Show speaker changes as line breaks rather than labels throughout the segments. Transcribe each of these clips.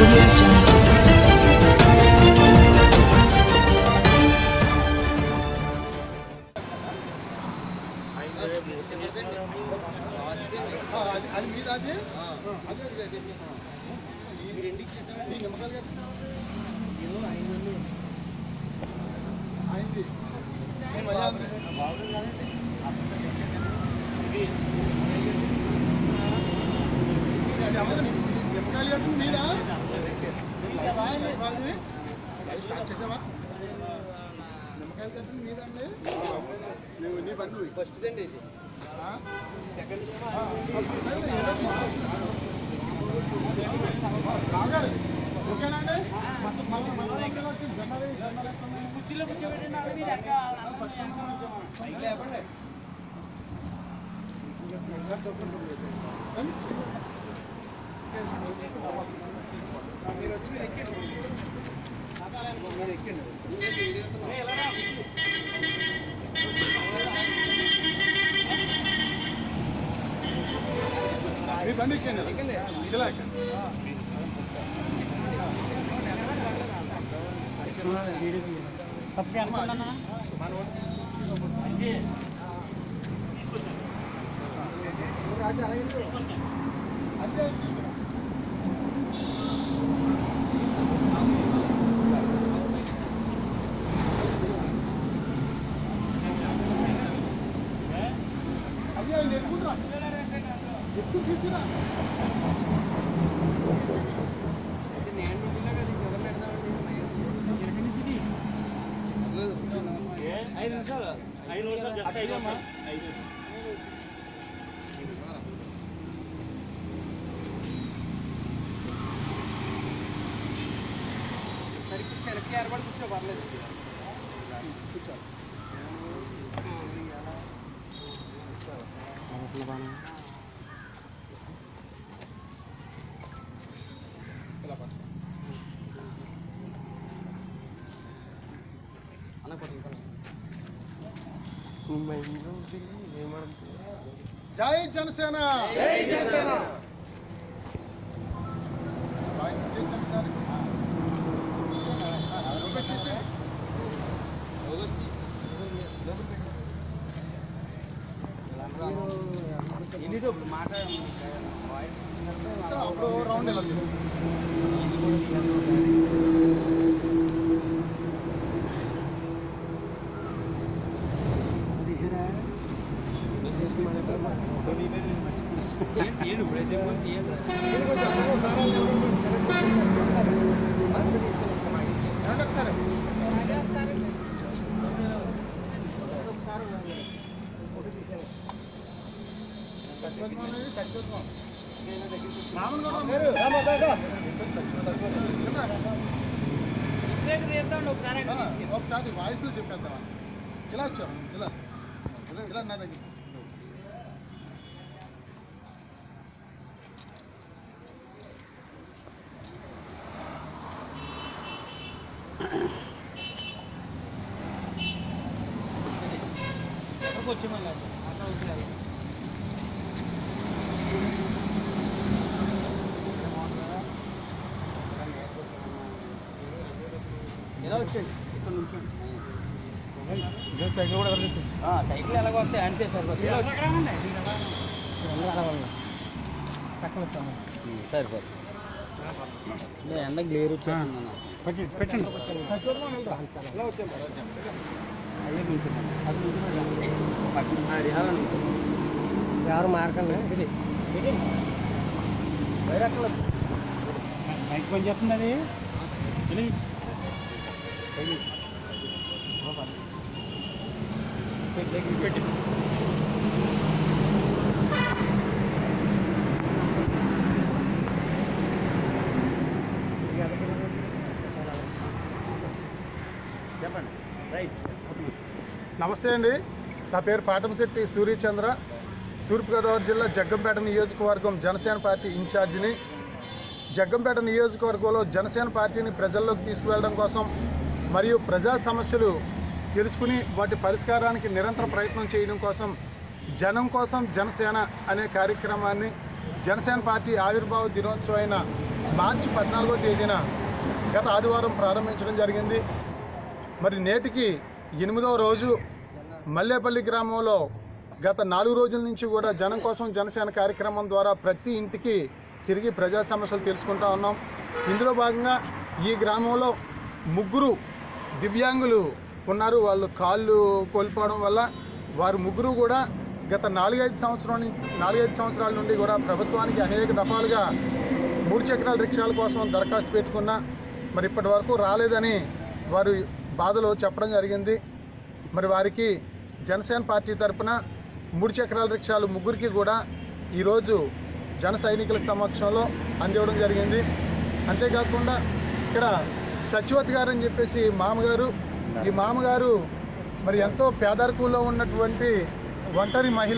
Audio Jungle.
అది మీద అదే అదే రెండు ఇచ్చేసామండి నిమ్మకాయలు ఏదో 5 అయింది నిమ్మకాయలు కట్టింది మీద స్టార్ట్ చేసావా నిమ్మకాయలు కట్టింది మీద అండి నువ్వు నీ బండి ఫస్ట్ అండి ఇది ఓకేనండి కుర్చీలో కూర్చోబెట్టండి మీరు వచ్చి మీరు ఎక్కండి మీరు ఎక్కండి మీ బండి ఎక్కండి ఇలా ఎక్కండి అదే ఎక్కువ ఎక్కువ తీసుకురా ఐదు నిమిషాలు వెనక్కి ఏర్పడి కూర్చో పర్లేదు కూర్చో జై జనసేన జై జనసేన అప్పుడు రౌండ్ వెళ్ళదు ఒకసారి వాయిస్ లో చెప్పేద్దాం ఇలా వచ్చాము ఇలా ఇలా నా దగ్గర వచ్చి మళ్ళీ ఎలా వచ్చేది ఇక్కడ నుంచి సైకిల్ కూడా సైకిల్ ఎలాగ వస్తాయి అంతే సరిపోతుంది సరిపోతుంది ఎండ గ్లేర్ వచ్చేసింది పెట్టండి ఎవరు మార్కండి బైక్ పని చేస్తుంది అది పెట్టి చెప్పండి రైట్ నమస్తే అండి నా పేరు పాటంశెట్టి సూర్యచంద్ర తూర్పుగోదావరి జిల్లా జగ్గంపేట నియోజకవర్గం జనసేన పార్టీ ఇన్ఛార్జిని జగ్గంపేట నియోజకవర్గంలో జనసేన పార్టీని ప్రజల్లోకి తీసుకువెళ్ళడం కోసం మరియు ప్రజా సమస్యలు తెలుసుకుని వాటి పరిష్కారానికి నిరంతర ప్రయత్నం చేయడం కోసం జనం కోసం జనసేన అనే కార్యక్రమాన్ని జనసేన పార్టీ ఆవిర్భావ దినోత్సవం అయిన మార్చి 14వ తేదీన గత ఆదివారం ప్రారంభించడం జరిగింది. మరి నేటికి 8వ రోజు మల్లేపల్లి గ్రామంలో గత 4 రోజుల నుంచి కూడా జనం కోసం జనసేన కార్యక్రమం ద్వారా ప్రతి ఇంటికి తిరిగి ప్రజా సమస్యలు తెలుసుకుంటా ఉన్నాం. ఇందులో భాగంగా ఈ గ్రామంలో 3 దివ్యాంగులు ఉన్నారు. వాళ్ళు కాళ్ళు కోల్పోవడం వల్ల వారు 3 కూడా గత 4-5 సంవత్సరాల నుండి కూడా ప్రభుత్వానికి అనేక దఫాలుగా 3 చక్రాల రిక్షాల కోసం దరఖాస్తు పెట్టుకున్నా మరి ఇప్పటి వరకు రాలేదని వారు బాధలో చెప్పడం జరిగింది. మరి వారికి జనసేన పార్టీ తరఫున 3 చక్రాల రిక్షాలు 3కి కూడా ఈరోజు జన సైనికుల సమక్షంలో అందివ్వడం జరిగింది. అంతేకాకుండా ఇక్కడ సచివతి గారు అని చెప్పేసి మామగారు, ఈ మామగారు మరి ఎంతో పేదరికంలో ఉన్నటువంటి ఒంటరి మహిళ.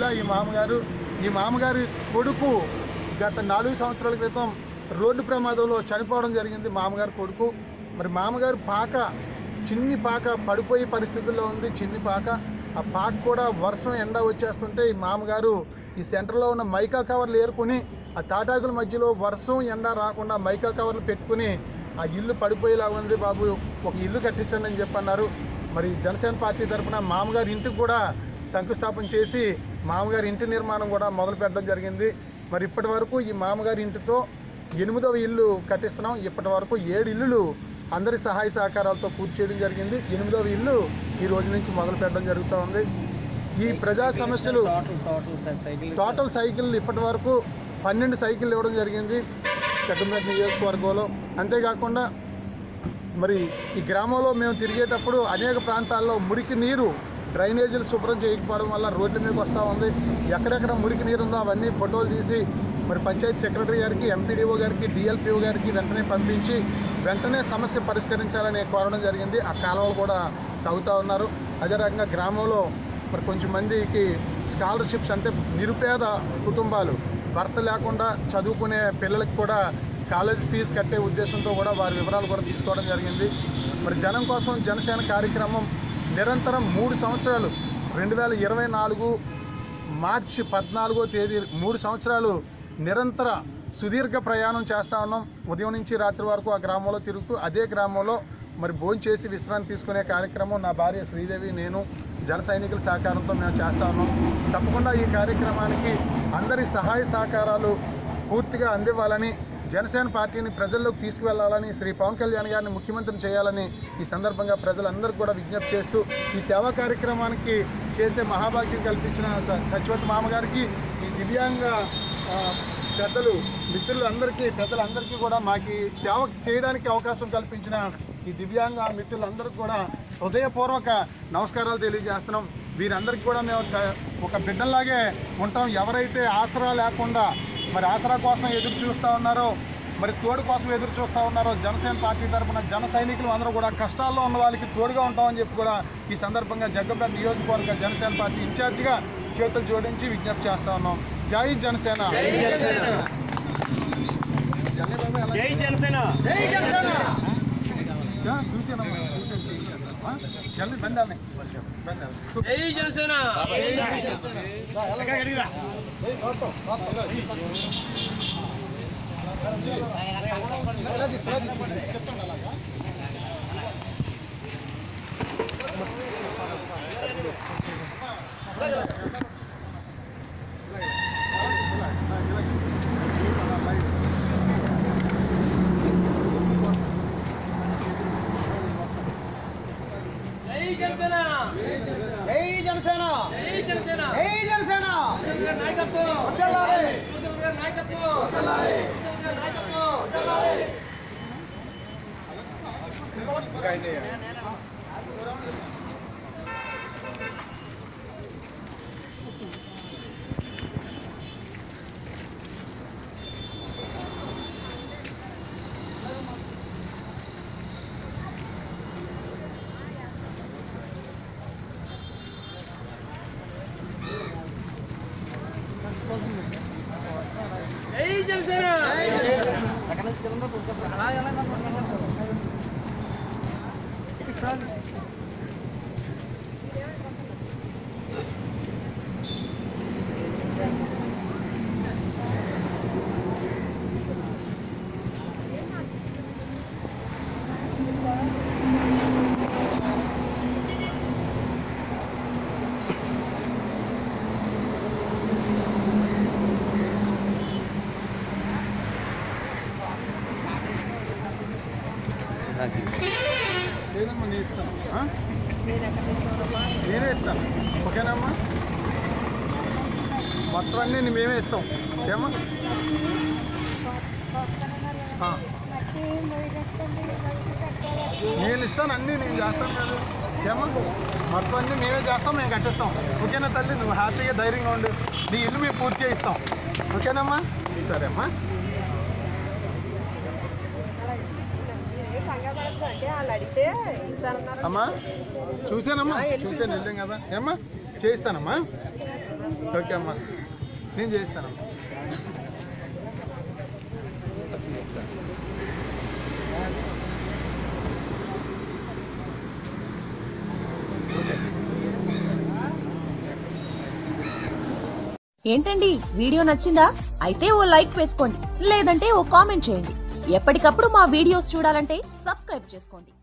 ఈ మామగారి కొడుకు గత 4 సంవత్సరాల క్రితం రోడ్డు ప్రమాదంలో చనిపోవడం జరిగింది. మామగారి కొడుకు మరి మామగారు చిన్ని పాక పడిపోయే పరిస్థితుల్లో ఉంది. చిన్ని పాక, ఆ పాక కూడా వర్షం ఎండ వచ్చేస్తుంటే ఈ మామగారు ఈ సెంటర్లో ఉన్న మైకా కవర్లు ఏరుకుని ఆ తాటాకుల మధ్యలో వర్షం ఎండ రాకుండా మైకా కవర్లు పెట్టుకుని ఆ ఇల్లు పడిపోయేలా ఉంది బాబు, ఒక ఇల్లు కట్టించండి అని చెప్పన్నారు. మరి జనసేన పార్టీ తరఫున మామగారి ఇంటికి కూడా శంకుస్థాపన చేసి మామగారి ఇంటి నిర్మాణం కూడా మొదలు పెట్టడం జరిగింది. మరి ఇప్పటి వరకు ఈ మామగారి ఇంటితో 8వ ఇల్లు కట్టిస్తున్నాం. ఇప్పటి వరకు 7 ఇల్లులు అందరి సహాయ సహకారాలతో పూర్తి చేయడం జరిగింది. 8వ ఇల్లు ఈ రోజు నుంచి మొదలు పెట్టడం జరుగుతూ ఉంది. ఈ ప్రజా సమస్యలు టోటల్ సైకిల్ ఇప్పటి వరకు 12 సైకిళ్ళు ఇవ్వడం జరిగింది జగ్గంపేట నియోజకవర్గంలో. అంతేకాకుండా మరి ఈ గ్రామంలో మేము తిరిగేటప్పుడు అనేక ప్రాంతాల్లో మురికి నీరు డ్రైనేజీలు శుభ్రం చేయకపోవడం వల్ల రోడ్ల మీదకి వస్తూ ఉంది. ఎక్కడెక్కడ మురికి నీరు ఉందో అవన్నీ ఫోటోలు తీసి మరి పంచాయతీ సెక్రటరీ గారికి, ఎంపీడీఓ గారికి, డిఎల్పీఓ గారికి వెంటనే పంపించి వెంటనే సమస్య పరిష్కరించాలని కోరడం జరిగింది. ఆ కాలువలు కూడా తవ్వుతూ ఉన్నారు. అదే రకంగా గ్రామంలో మరి కొంచెం మందికి స్కాలర్షిప్స్ అంటే నిరుపేద కుటుంబాలు భర్త లేకుండా చదువుకునే పిల్లలకు కూడా కాలేజ్ ఫీజు కట్టే ఉద్దేశంతో కూడా వారి వివరాలు కూడా తీసుకోవడం జరిగింది. మరి జనం కోసం జనసేన కార్యక్రమం నిరంతరం 3 సంవత్సరాలు 2024 మార్చి 14వ తేదీ 3 సంవత్సరాలు నిరంతర సుదీర్ఘ ప్రయాణం చేస్తూ ఉన్నాం. ఉదయం నుంచి రాత్రి వరకు ఆ గ్రామంలో తిరుగుతూ అదే గ్రామంలో మరి భోజనం చేసి విశ్రాంతి తీసుకునే కార్యక్రమం నా భార్య శ్రీదేవి, నేను జన సైనికుల సహకారంతో మేము చేస్తూ ఉన్నాం. తప్పకుండా ఈ కార్యక్రమానికి అందరి సహాయ సహకారాలు పూర్తిగా అందివ్వాలని, జనసేన పార్టీని ప్రజల్లోకి తీసుకువెళ్లాలని, శ్రీ పవన్ కళ్యాణ్ గారిని ముఖ్యమంత్రిని చేయాలని ఈ సందర్భంగా ప్రజలందరికీ కూడా విజ్ఞప్తి చేస్తూ ఈ సేవా కార్యక్రమానికి చేసే మహాభాగ్యం కల్పించిన సచివతి మామగారికి, ఈ దివ్యాంగ పెద్దలందరికీ కూడా మాకు సేవ చేయడానికి అవకాశం కల్పించిన ఈ దివ్యాంగ మిత్రులందరికీ కూడా హృదయపూర్వక నమస్కారాలు తెలియజేస్తున్నాం. వీరందరికీ కూడా మేము ఒక బిడ్డల్లాగే ఉంటాం. ఎవరైతే ఆసరా లేకుండా మరి ఆసరా కోసం ఎదురు చూస్తూ ఉన్నారో, మరి తోడు కోసం ఎదురు చూస్తూ ఉన్నారో, జనసేన పార్టీ తరఫున జన సైనికులు అందరూ కూడా కష్టాల్లో ఉన్న వాళ్ళకి తోడుగా ఉంటామని చెప్పి కూడా ఈ సందర్భంగా జగ్గంపేట నియోజకవర్గ జనసేన పార్టీ ఇన్ఛార్జిగా చేతులు జోడించి విజ్ఞప్తి చేస్తూ ఉన్నాం. జై జనసేన,
జై జనసేన, జై జనసేన.
చూసానమ్మా, జల్దీ బండి
జై జనసేన.
లేదమ్మా నేను ఇస్తాను, నేనే ఇస్తాను. ఓకేనమ్మా, మొత్తం అన్నీ మేమే ఇస్తాం. ఏమా నేను ఇస్తాను, అన్నీ నేను చేస్తాను కదా. ఏమా మొత్తం అన్నీ మేమే చేస్తాం, మేము కట్టిస్తాం. ఓకేనా తల్లి, నువ్వు హ్యాపీగా ధైర్యంగా ఉండు. నీ ఇల్లు మేము పూర్తి చేయిస్తాం. ఓకేనమ్మా, సరే అమ్మా. అమ్మా చూసానమ్మా, చూసాను, వెళ్ళాం కదా. ఏమ్మా చేయిస్తానమ్మా. ఓకే అమ్మా, నేను చేయిస్తానమ్మా.
ఏంటండి, వీడియో నచ్చిందా? అయితే ఓ లైక్ వేసుకోండి, లేదంటే ఓ కామెంట్ చేయండి. ఎప్పటికప్పుడు మా వీడియోస్ చూడాలంటే సబ్స్క్రైబ్ చేసుకోండి.